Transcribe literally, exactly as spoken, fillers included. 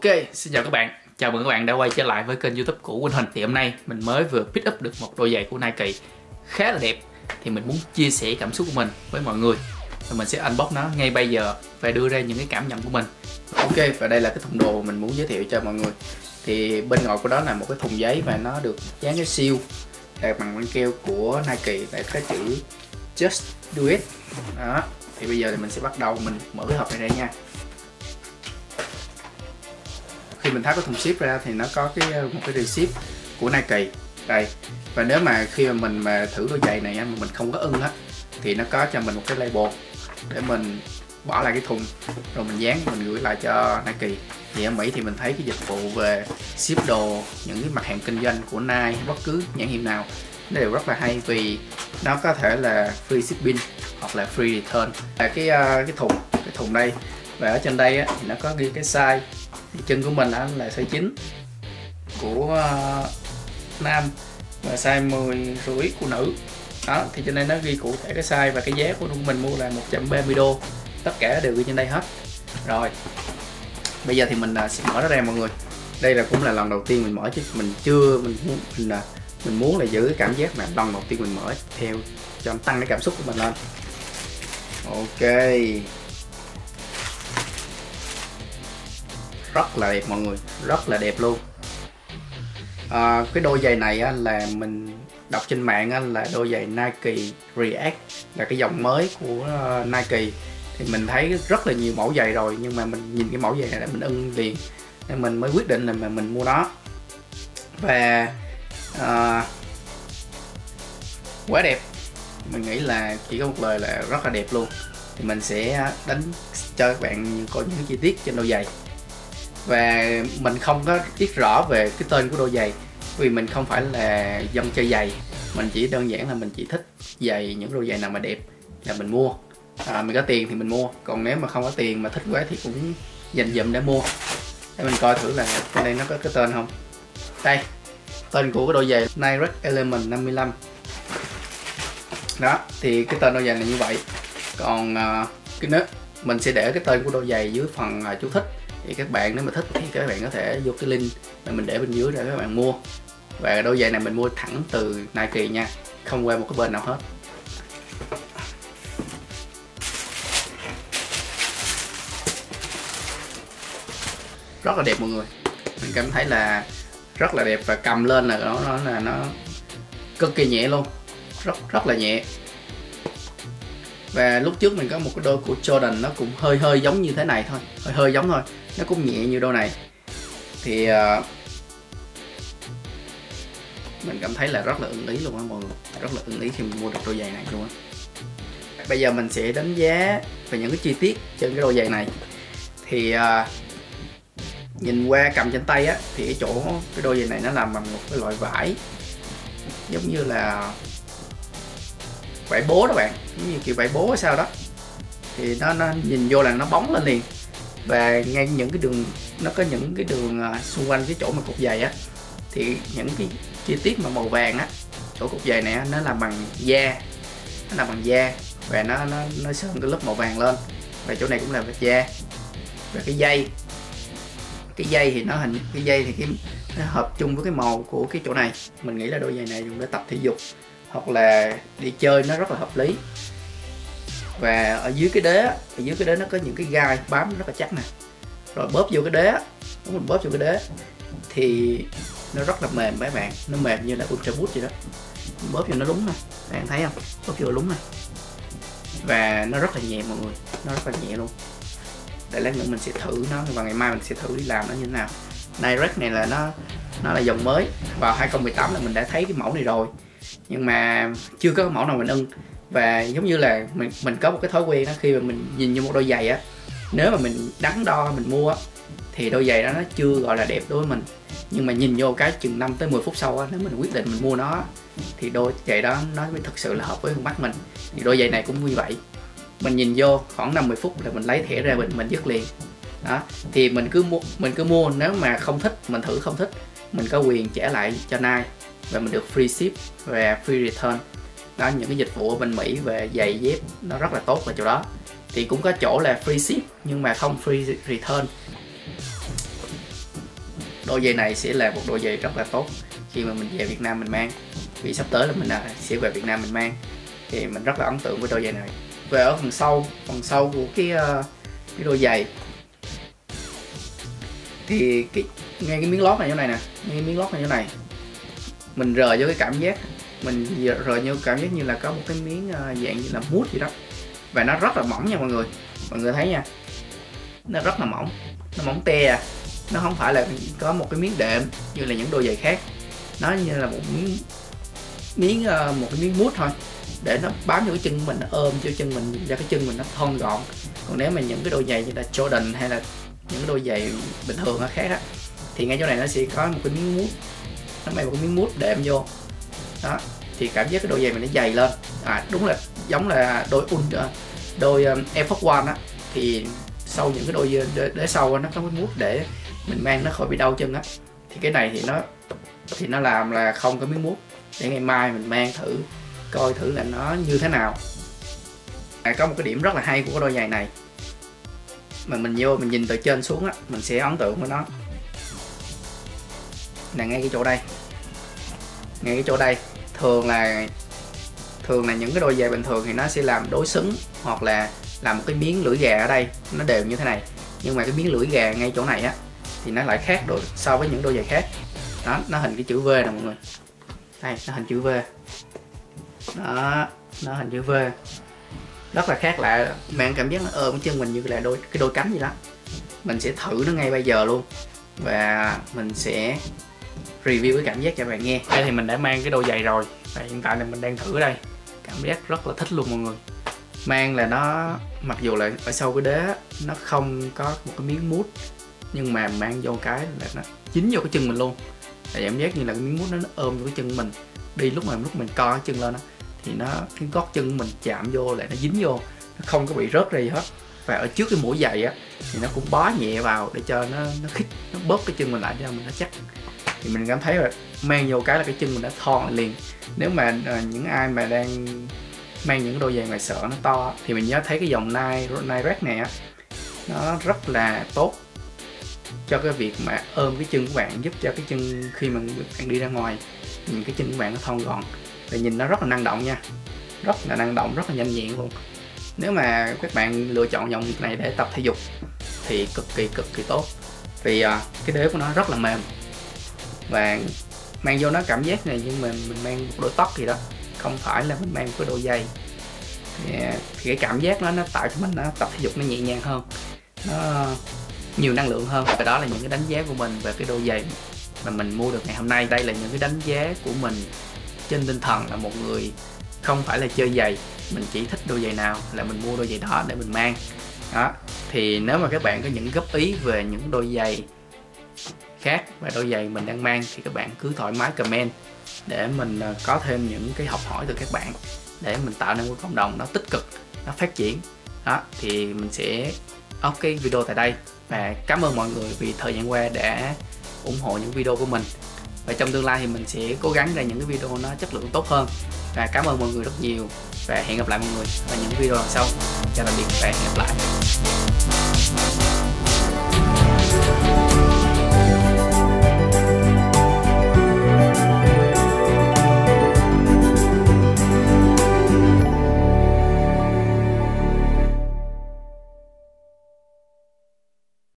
Ok, xin chào các bạn. Chào mừng các bạn đã quay trở lại với kênh YouTube của Quỳnh Huỳnh. Thì hôm nay mình mới vừa pick up được một đôi giày của Nike khá là đẹp. Thì mình muốn chia sẻ cảm xúc của mình với mọi người. Và mình sẽ unbox nó ngay bây giờ và đưa ra những cái cảm nhận của mình. Ok, và đây là cái thùng đồ mình muốn giới thiệu cho mọi người. Thì bên ngoài của đó là một cái thùng giấy và nó được dán cái seal bằng băng keo của Nike và cái chữ Just Do It. Đó. Thì bây giờ thì mình sẽ bắt đầu mình mở cái hộp này ra nha. Khi mình tháo cái thùng ship ra thì nó có cái một cái receipt của Nike đây, và nếu mà khi mà mình mà thử đôi giày này mà mình không có ưng á thì nó có cho mình một cái label để mình bỏ lại cái thùng rồi mình dán mình gửi lại cho Nike. Thì ở Mỹ thì mình thấy cái dịch vụ về ship đồ những cái mặt hàng kinh doanh của Nike bất cứ nhãn hiệu nào nó đều rất là hay, vì nó có thể là free shipping hoặc là free return. Là cái cái thùng cái thùng đây, và ở trên đây á, thì nó có ghi cái size. Thì chân của mình là size chín của uh, nam và size mười rưỡi của nữ. Đó, thì trên đây nó ghi cụ thể cái size và cái giá của mình mua là một trăm ba mươi đô. Tất cả đều ghi trên đây hết. Rồi, bây giờ thì mình uh, sẽ mở nó ra mọi người. Đây là cũng là lần đầu tiên mình mở chứ mình chưa mình muốn mình là mình muốn là giữ cái cảm giác mà lần đầu tiên mình mở theo cho tăng cái cảm xúc của mình lên. Ok, rất là đẹp mọi người, rất là đẹp luôn. À, cái đôi giày này á, là mình đọc trên mạng á, là đôi giày Nike React, là cái dòng mới của uh, Nike. Thì mình thấy rất là nhiều mẫu giày rồi, nhưng mà mình nhìn cái mẫu giày này là mình ưng liền nên mình mới quyết định là mà mình mua nó. Và uh, quá đẹp, mình nghĩ là chỉ có một lời là rất là đẹp luôn. Thì mình sẽ đánh cho các bạn coi những chi tiết trên đôi giày. Và mình không có biết rõ về cái tên của đôi giày, vì mình không phải là dân chơi giày. Mình chỉ đơn giản là mình chỉ thích giày, những đôi giày nào mà đẹp là mình mua. À, mình có tiền thì mình mua, còn nếu mà không có tiền mà thích quá thì cũng dành dụm để mua. Để mình coi thử là trên đây nó có cái tên không. Đây, tên của cái đôi giày Nike Element năm mươi lăm. Đó, thì cái tên đôi giày là như vậy. Còn uh, cái nữa mình sẽ để cái tên của đôi giày dưới phần uh, chú thích. Thì các bạn nếu mà thích thì các bạn có thể vô cái link mà mình để bên dưới để các bạn mua. Và đôi giày này mình mua thẳng từ Nike nha, không qua một cái bên nào hết. Rất là đẹp mọi người, mình cảm thấy là rất là đẹp, và cầm lên là nó nó là nó cực kỳ nhẹ luôn, rất rất là nhẹ. Và lúc trước mình có một cái đôi của Jordan nó cũng hơi hơi giống như thế này thôi, hơi hơi giống thôi, nó cũng nhẹ như đôi này. Thì uh, mình cảm thấy là rất là ưng ý luôn á mọi người, rất là ưng ý khi mình mua được đôi giày này luôn á. Bây giờ mình sẽ đánh giá về những cái chi tiết trên cái đôi giày này. Thì uh, nhìn qua cầm trên tay á, thì cái chỗ cái đôi giày này nó làm bằng một cái loại vải giống như là vải bố đó bạn, giống như kiểu vải bố hay sao đó. Thì nó, nó nhìn vô là nó bóng lên liền. Và ngay những cái đường, nó có những cái đường uh, xung quanh cái chỗ mà cục giày á, thì những cái chi tiết mà màu vàng á, chỗ cục giày này á, nó làm bằng da, nó làm bằng da và nó nó nó sơn cái lớp màu vàng lên. Và chỗ này cũng là vết da. Và cái dây, cái dây thì nó hình cái dây thì cái nó hợp chung với cái màu của cái chỗ này. Mình nghĩ là đôi giày này dùng để tập thể dục hoặc là đi chơi nó rất là hợp lý. Và ở dưới cái đế, ở dưới cái đế nó có những cái gai bám rất là chắc nè. Rồi bóp vô cái đế, đúng mình bóp vô cái đế thì nó rất là mềm các bạn, nó mềm như là Ultra Boost vậy đó. Bóp vô nó lúng nè, bạn thấy không? Bóp vô lúng này. Và nó rất là nhẹ mọi người, nó rất là nhẹ luôn. Để lát nữa mình sẽ thử nó, và ngày mai mình sẽ thử đi làm nó như thế nào. Nike này là nó nó là dòng mới, vào hai không một tám là mình đã thấy cái mẫu này rồi, nhưng mà chưa có cái mẫu nào mình ưng. Và giống như là mình mình có một cái thói quen đó, khi mà mình nhìn vô một đôi giày á, nếu mà mình đắn đo mình mua á, thì đôi giày đó nó chưa gọi là đẹp đối với mình, nhưng mà nhìn vô cái chừng năm tới mười phút sau á, nếu mình quyết định mình mua nó thì đôi giày đó nó mới thực sự là hợp với con mắt mình. Thì đôi giày này cũng như vậy, mình nhìn vô khoảng năm mười phút là mình lấy thẻ ra mình mình dứt liền. Đó, thì mình cứ mua mình cứ mua, nếu mà không thích mình thử không thích mình có quyền trả lại cho Nike và mình được free ship và free return. Đó, những cái dịch vụ ở bên Mỹ về giày dép nó rất là tốt ở chỗ đó. Thì cũng có chỗ là free ship nhưng mà không free return. đôi giày này sẽ là một đôi giày rất là tốt khi mà mình về Việt Nam mình mang, vì sắp tới là mình là sẽ về Việt Nam mình mang, thì mình rất là ấn tượng với đôi giày này. Về ở phần sau, phần sau của cái uh, cái đôi giày thì cái ngay cái miếng lót này như này nè, ngay cái miếng lót này như này, mình rờ vô cái cảm giác, mình rờ vô cảm giác như là có một cái miếng uh, dạng như là mút gì đó, và nó rất là mỏng nha mọi người, mọi người thấy nha, nó rất là mỏng, nó mỏng te à, nó không phải là có một cái miếng đệm như là những đôi giày khác, nó như là một miếng miếng uh, một cái miếng mút thôi, để nó bám vô cái chân mình, nó ôm cho chân mình, ra cái chân mình nó thon gọn. Còn nếu mà những cái đôi giày như là Jordan hay là những cái đôi giày bình thường khác á, thì ngay chỗ này nó sẽ có một cái miếng mút, nó may một cái miếng mút đệm vô đó, thì cảm giác cái đôi giày mình nó dày lên. À đúng là giống là đôi đôi um, Air Force One á, thì sau những cái đôi đế, đế sau nó có cái mút để mình mang nó khỏi bị đau chân á, thì cái này thì nó thì nó làm là không có miếng mút, để ngày mai mình mang thử coi thử là nó như thế nào. À, có một cái điểm rất là hay của cái đôi giày này mà mình vô mình nhìn từ trên xuống á, mình sẽ ấn tượng với nó là ngay cái chỗ đây, ngay cái chỗ đây thường là thường là những cái đôi giày bình thường thì nó sẽ làm đối xứng hoặc là làm một cái miếng lưỡi gà ở đây nó đều như thế này, nhưng mà cái miếng lưỡi gà ngay chỗ này á thì nó lại khác đối so với những đôi giày khác đó, nó hình cái chữ V nè mọi người, đây nó hình chữ V đó, nó hình chữ V rất là khác lạ, mang cảm giác nó ôm chân mình như là đôi cái đôi cánh gì đó. Mình sẽ thử nó ngay bây giờ luôn và mình sẽ review cái cảm giác cho bạn nghe. Đây thì mình đã mang cái đôi giày rồi và hiện tại là mình đang thử đây, cảm giác rất là thích luôn mọi người. Mang là nó mặc dù là ở sau cái đế nó không có một cái miếng mút, nhưng mà mang vô cái là nó dính vô cái chân mình luôn, là cảm giác như là cái miếng mút nó, nó ôm vô cái chân mình, đi lúc mà lúc mình co cái chân lên đó, thì nó cái gót chân mình chạm vô lại nó dính vô, nó không có bị rớt ra gì hết. Và ở trước cái mũi giày á thì nó cũng bó nhẹ vào để cho nó nó khít, nó bóp cái chân mình lại cho mình nó chắc. Thì mình cảm thấy là mang vô cái là cái chân mình đã thon lại liền. Nếu mà uh, những ai mà đang mang những cái đôi giày mà sợ nó to thì mình nhớ thấy cái dòng Nike Nike Rec này á, nó rất là tốt cho cái việc mà ôm cái chân của bạn, giúp cho cái chân khi mà bạn đi ra ngoài nhìn cái chân của bạn nó thon gọn và nhìn nó rất là năng động nha, rất là năng động, rất là nhanh nhẹn luôn. Nếu mà các bạn lựa chọn dòng này để tập thể dục thì cực kỳ cực kỳ tốt, vì uh, cái đế của nó rất là mềm và mang vô nó cảm giác này nhưng mà mình mang một đôi tóc gì đó, không phải là mình mang một cái đôi giày. Thì, thì cái cảm giác nó nó tạo cho mình nó tập thể dục nó nhẹ nhàng hơn, nó nhiều năng lượng hơn. Và đó là những cái đánh giá của mình về cái đôi giày mà mình mua được ngày hôm nay. Đây là những cái đánh giá của mình trên tinh thần là một người không phải là chơi giày, mình chỉ thích đôi giày nào là mình mua đôi giày đó để mình mang đó. Thì nếu mà các bạn có những góp ý về những đôi giày khác và đôi giày mình đang mang thì các bạn cứ thoải mái comment để mình có thêm những cái học hỏi từ các bạn, để mình tạo nên một cộng đồng nó tích cực, nó phát triển đó. Thì mình sẽ up cái video tại đây và cảm ơn mọi người vì thời gian qua đã ủng hộ những video của mình, và trong tương lai thì mình sẽ cố gắng ra những cái video nó chất lượng tốt hơn. Và cảm ơn mọi người rất nhiều và hẹn gặp lại mọi người ở những video lần sau. Chào tạm biệt và hẹn gặp lại.